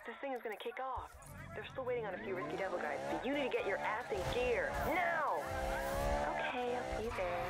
This thing is gonna kick off. They're still waiting on a few risky devil guys, so you need to get your ass in gear. Now! Okay, I'll see you there.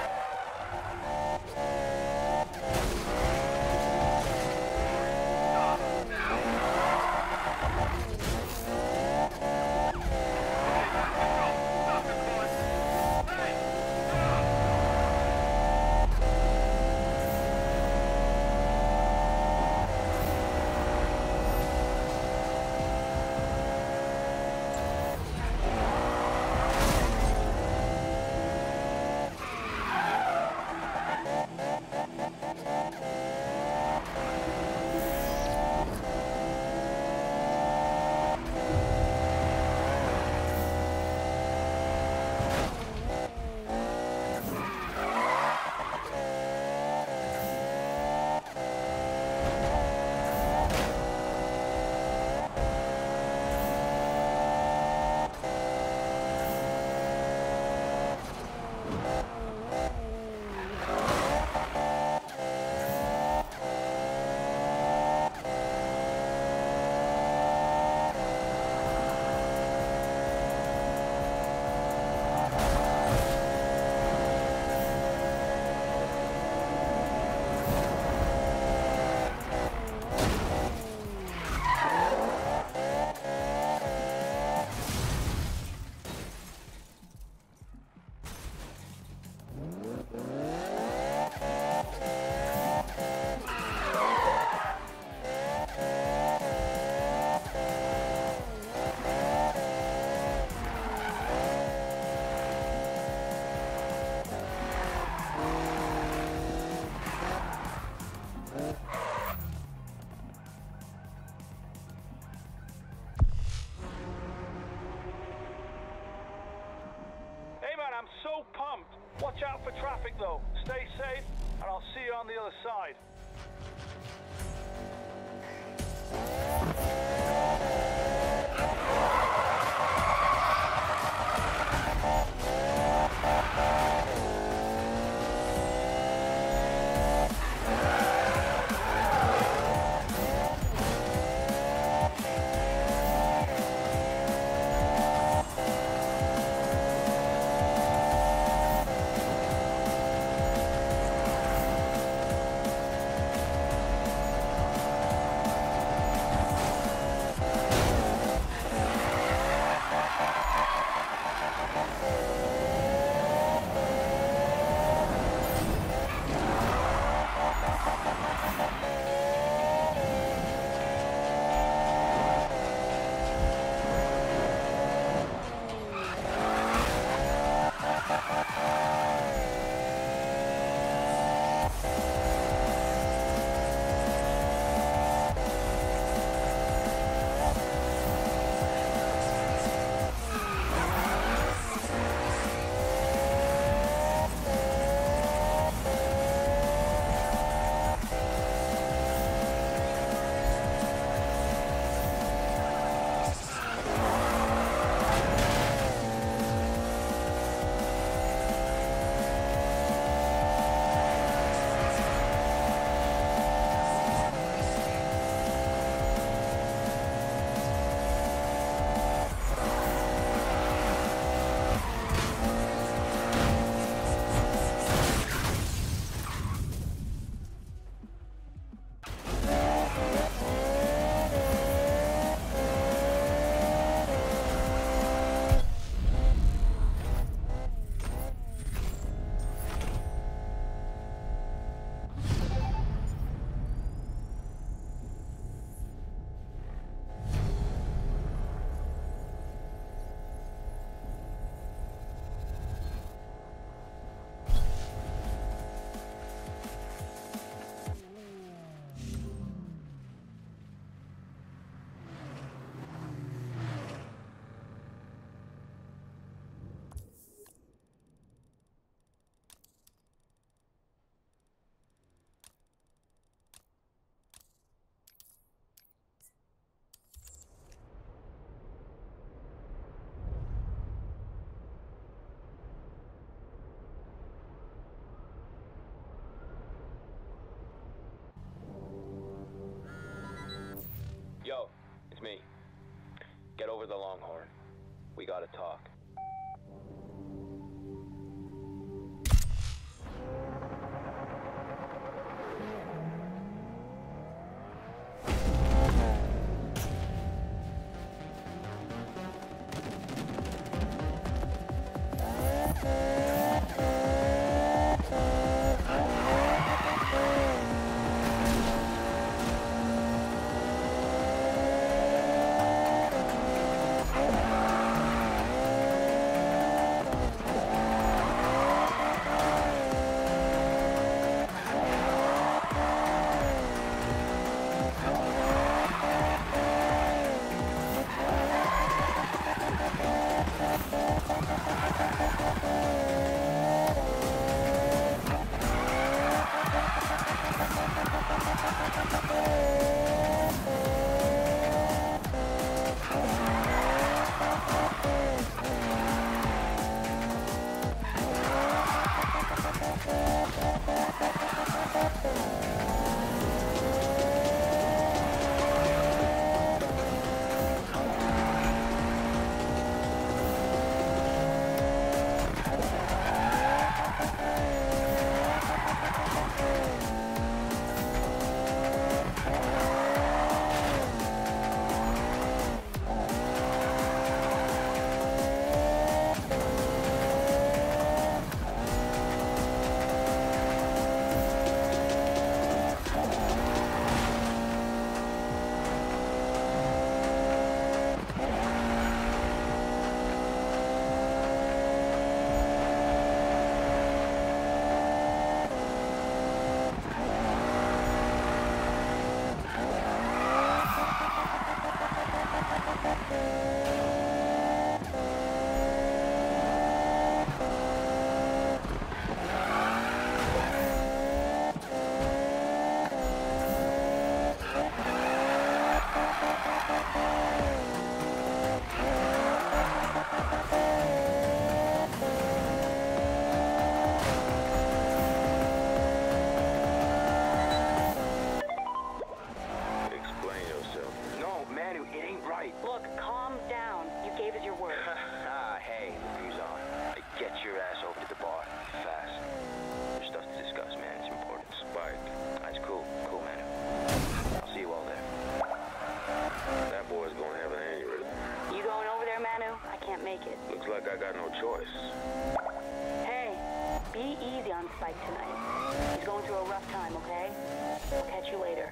I'm so pumped. Watch out for traffic though. Stay safe, and I'll see you on the other side. Get over the Longhorn. We gotta talk. Looks like I got no choice. Hey, be easy on Spike tonight. He's going through a rough time, okay? I'll catch you later.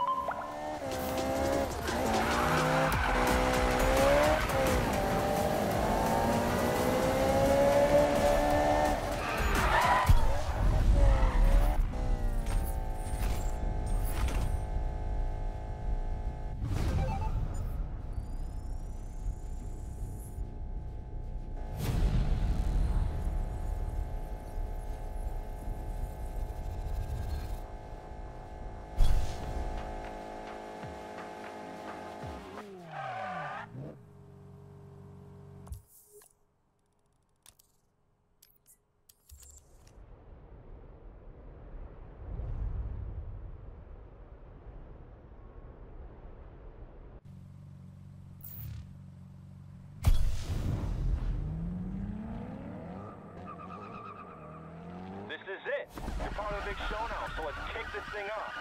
This is it. You're part of the big show now, so let's kick this thing off.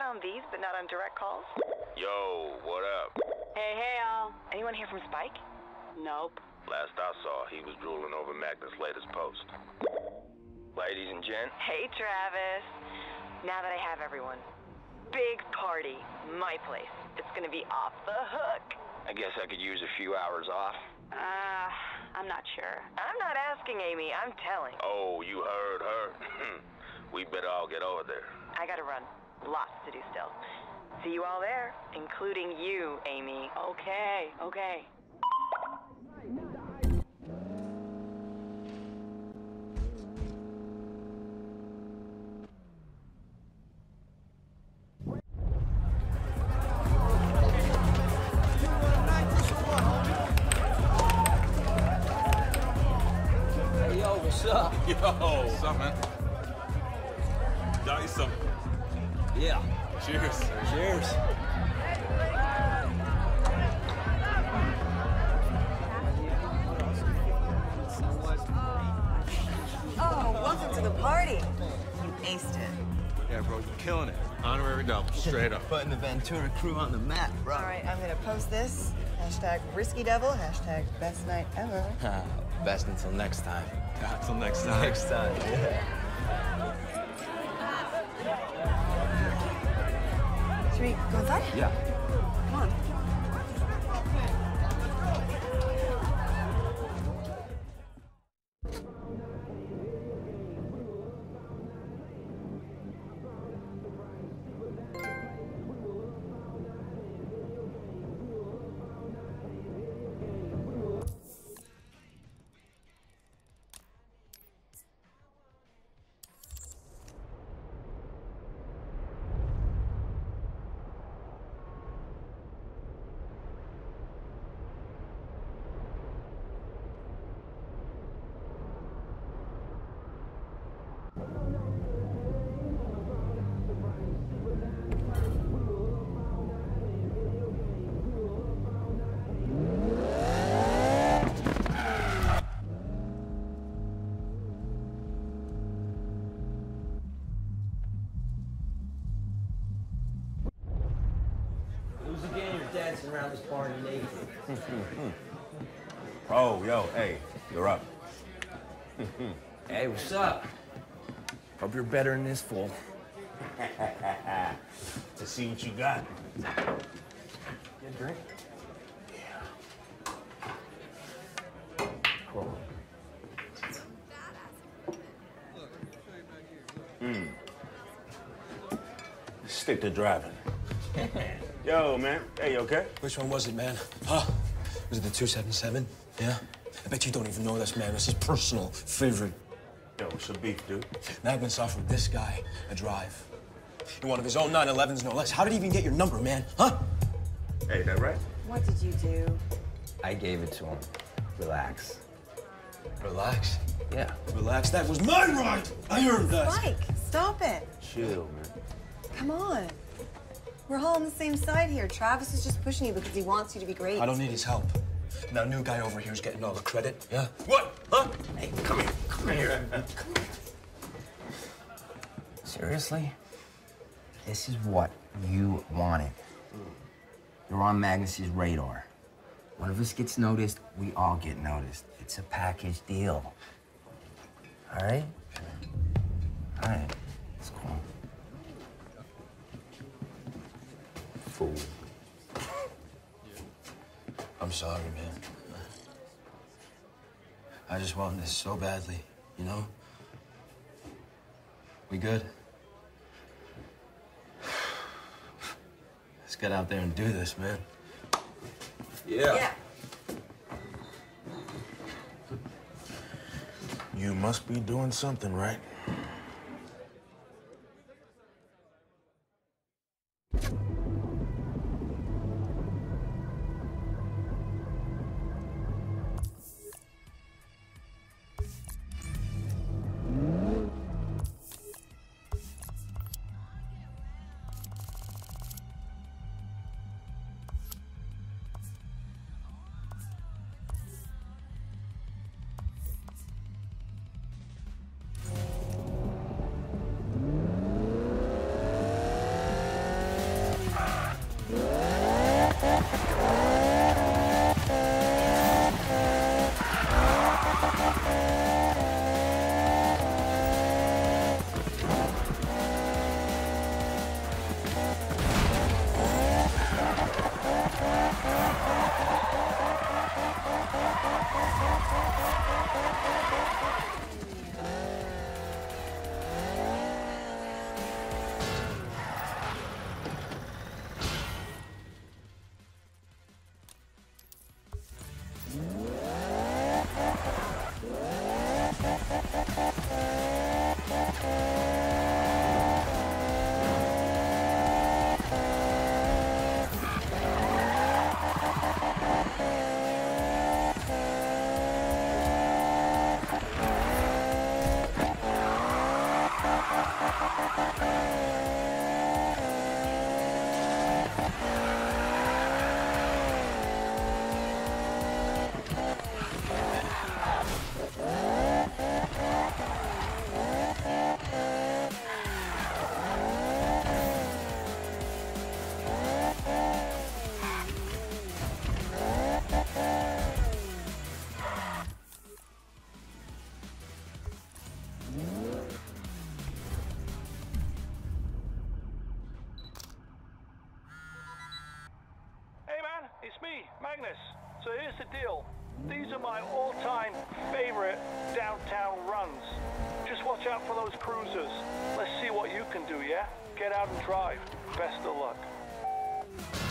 on these, but not on direct calls? Yo, what up? Hey, all. Anyone here from Spike? Nope. Last I saw, he was drooling over Magnus' latest post. Ladies and gents. Hey, Travis. Now that I have everyone. Big party. My place. It's gonna be off the hook. I guess I could use a few hours off. I'm not sure. I'm not asking, Amy. I'm telling. Oh, you heard her. We better all get over there. I gotta run. Lots to do still. See you all there, including you, Amy. Okay. What's up? Yo, what's up, man? Got you some. Yeah. Cheers. Cheers. Oh, welcome to the party. You aced it. Yeah, bro, you're killing it. Honorary double, straight up. Putting the Ventura crew on the map, bro. All right, I'm gonna post this. Hashtag risky devil. Hashtag best night ever. Best until next time. Until next time. Next time, yeah. Should we go inside? Yeah. Come on. Who's again you're dancing around this party naked? Oh, yo, hey, you're up. Hey, what's up? Hope you're better than this fool. To see what you got. Get a drink? Cool. Stick to driving. Yo, man. Hey, you okay? Which one was it, man? Huh? Was it the 277? Yeah? I bet you don't even know this, man. This is personal favorite. Yo, what's the beef, dude? Magnus offered this guy a drive. In one of his own 911s, no less. How did he even get your number, man? Huh? Hey, that right? What did you do? I gave it to him. Relax. Relax. Yeah. Relax. That was my ride. I earned that. Spike, stop it. Chill, man. Come on. We're all on the same side here. Travis is just pushing you because he wants you to be great. I don't need his help. Now, new guy over here is getting all the credit. Yeah? What? Huh? Hey, come here. Come here. Come here. Seriously? This is what you wanted. You're on Magnus's radar. One of us gets noticed, we all get noticed. It's a package deal. All right? All right. It's cool. Fool. I'm sorry, man. I just want this so badly, you know? We good? Let's get out there and do this, man. Yeah. You must be doing something right. deal. These are my all-time favorite downtown runs. Just watch out for those cruisers. Let's see what you can do, yeah? Get out and drive. Best of luck.